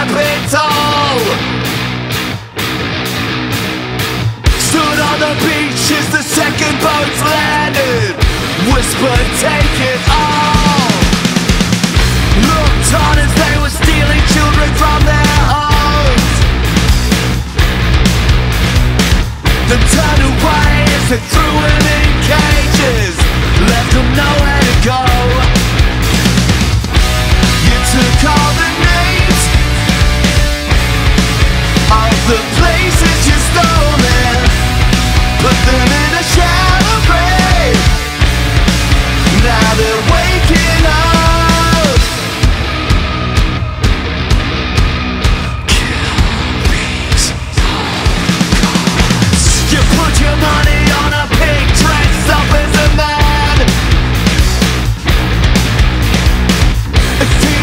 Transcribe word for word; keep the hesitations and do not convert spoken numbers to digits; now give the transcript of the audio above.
capital. Stood on the beach as the second boat landed, whispered, take it all. Looked on as they were stealing children from their homes, then turned away as they threw them in cages, left them nowhere to go. You took all the names of the places you stole them, put them in a shallow grave. Now they're waking up. Kill these holocaust. You put your money on a pig dressed up as a man. It feels